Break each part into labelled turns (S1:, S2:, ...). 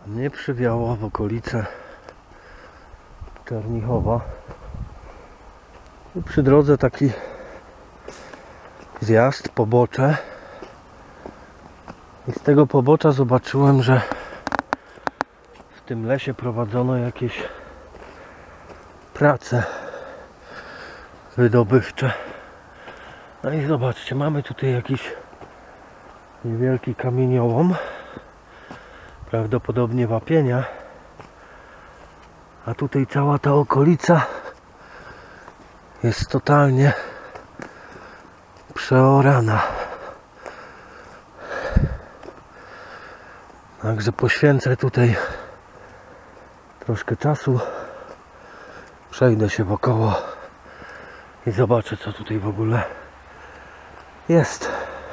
S1: Mnie przywiało w okolice Czernichowa i przy drodze taki zjazd, pobocze, i z tego pobocza zobaczyłem, że w tym lesie prowadzono jakieś prace wydobywcze. No i zobaczcie, mamy tutaj jakiś niewielki kamieniołom, prawdopodobnie wapienia, a tutaj cała ta okolica jest totalnie przeorana. Także poświęcę tutaj troszkę czasu, przejdę się wokoło i zobaczę, co tutaj w ogóle jest.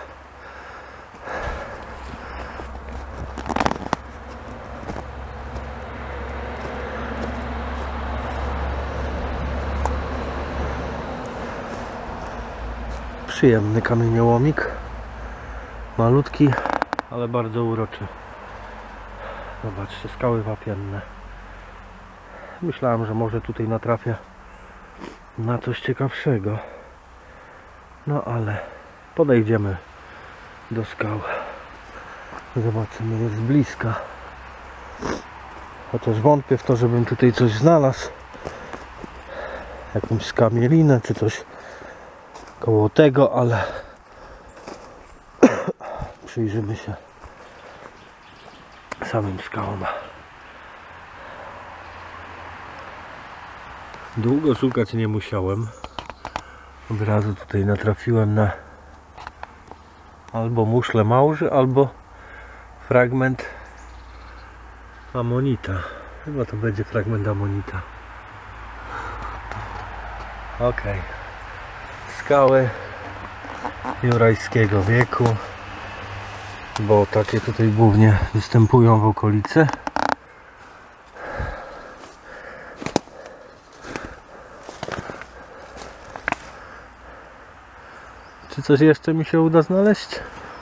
S1: Przyjemny kamieniołomik, malutki, ale bardzo uroczy. Zobaczcie, skały wapienne. Myślałem, że może tutaj natrafię na coś ciekawszego. No ale podejdziemy do skał. Zobaczymy je z bliska. Chociaż wątpię w to, żebym tutaj coś znalazł. Jakąś skamielinę czy coś koło tego, ale przyjrzymy się samym skałom. Długo szukać nie musiałem. Od razu tutaj natrafiłem na albo muszlę małży, albo fragment amonita. Chyba to będzie fragment amonita. Ok. Skały jurajskiego wieku, bo takie tutaj głównie występują w okolicy. Czy coś jeszcze mi się uda znaleźć?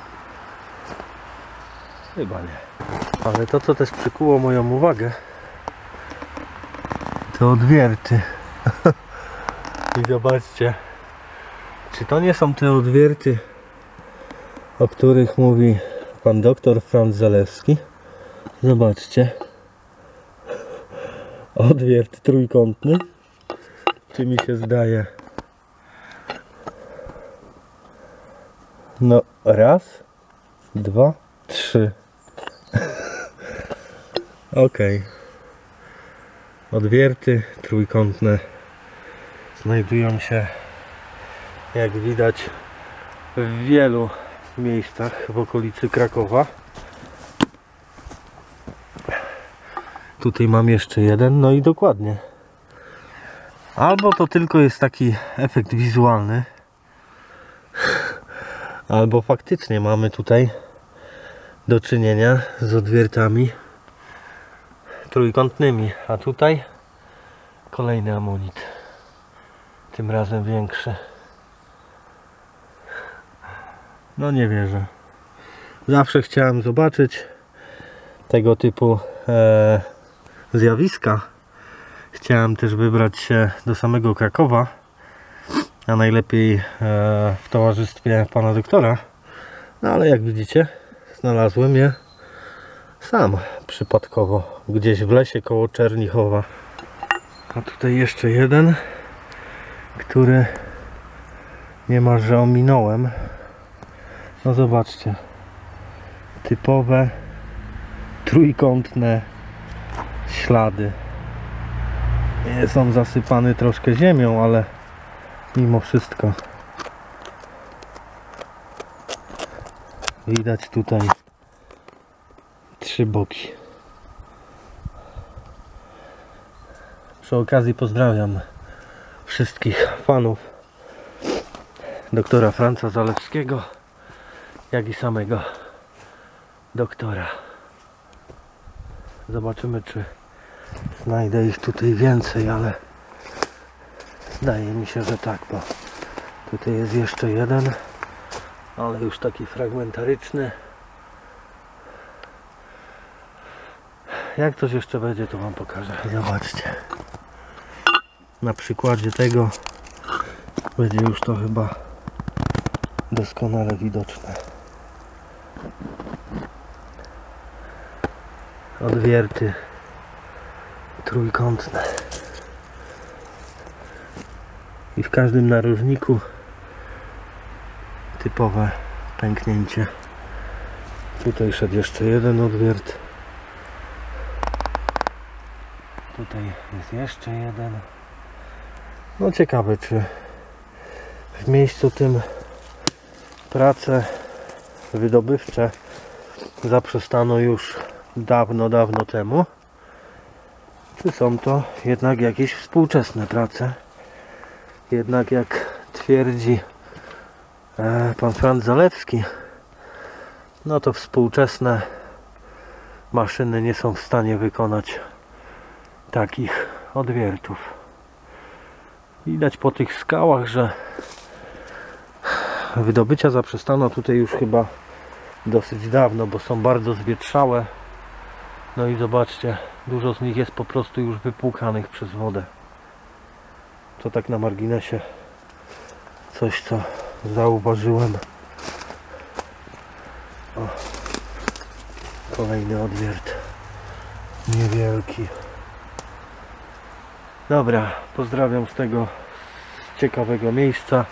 S1: Chyba nie. Ale to, co też przykuło moją uwagę, to odwierty. I zobaczcie, czy to nie są te odwierty, o których mówi pan doktor Franz Zalewski? Zobaczcie. Odwiert trójkątny. Czy mi się zdaje? No, raz, dwa, trzy. Ok. Odwierty trójkątne znajdują się, jak widać, w wielu miejscach w okolicy Krakowa. Tutaj mam jeszcze jeden, no i dokładnie. Albo to tylko jest taki efekt wizualny, albo faktycznie mamy tutaj do czynienia z odwiertami trójkątnymi, a tutaj kolejny amonit, tym razem większy. No nie wierzę. Zawsze chciałem zobaczyć tego typu zjawiska. Chciałem też wybrać się do samego Krakowa, a najlepiej w towarzystwie pana doktora. No ale jak widzicie, znalazłem je sam przypadkowo, gdzieś w lesie koło Czernichowa. A tutaj jeszcze jeden, który niemalże ominąłem. No zobaczcie, typowe trójkątne ślady. Jest on zasypany troszkę ziemią, ale mimo wszystko widać tutaj trzy boki. Przy okazji pozdrawiam wszystkich fanów doktora Franza Zalewskiego, jak i samego doktora. Zobaczymy, czy znajdę ich tutaj więcej, ale zdaje mi się, że tak, bo tutaj jest jeszcze jeden, ale już taki fragmentaryczny. jak coś jeszcze będzie, to wam pokażę. Zobaczcie. Na przykładzie tego będzie już to chyba doskonale widoczne. Odwierty trójkątne. I w każdym narożniku typowe pęknięcie. Tutaj szedł jeszcze jeden odwiert. Tutaj jest jeszcze jeden. No ciekawe, czy w miejscu tym prace wydobywcze zaprzestano już dawno temu, czy są to jednak jakieś współczesne prace. Jednak jak twierdzi pan Franz Zalewski, no to współczesne maszyny nie są w stanie wykonać takich odwiertów. Widać po tych skałach, że wydobycia zaprzestano tutaj już chyba dosyć dawno, bo są bardzo zwietrzałe. No i zobaczcie, dużo z nich jest po prostu już wypłukanych przez wodę. To tak na marginesie coś, co zauważyłem. O, kolejny odwiert, niewielki. Dobra, pozdrawiam z tego ciekawego miejsca.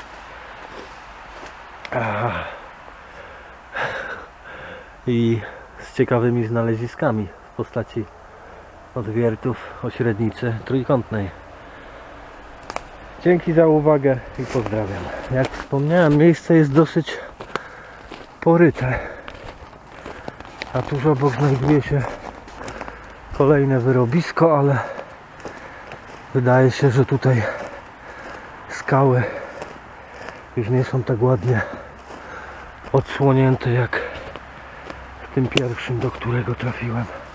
S1: I z ciekawymi znaleziskami w postaci odwiertów o średnicy trójkątnej. Dzięki za uwagę i pozdrawiam. Jak wspomniałem, miejsce jest dosyć poryte, a tuż obok znajduje się kolejne wyrobisko, ale wydaje się, że tutaj skały już nie są tak ładnie odsłonięte jak w tym pierwszym, do którego trafiłem.